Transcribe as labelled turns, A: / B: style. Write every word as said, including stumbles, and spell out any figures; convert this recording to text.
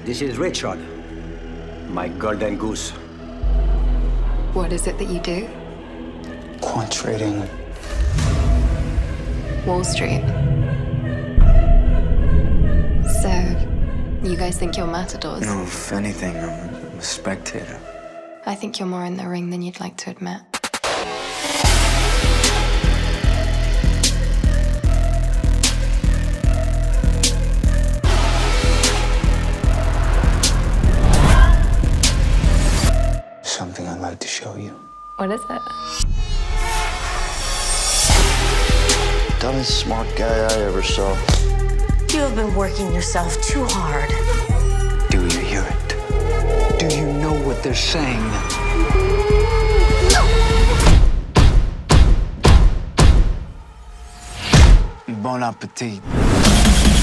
A: This is Richard, my golden goose.
B: What is it that you do?
C: Quant trading.
B: Wall Street. So, you guys think you're matadors?
C: No, if anything, I'm a spectator.
B: I think you're more in the ring than you'd like to admit.
C: Something I'd like to show you.
B: What is it?
C: Dumbest smart guy I ever saw.
D: You have been working yourself too hard.
C: Do you hear it? Do you know what they're saying? Bon appetit.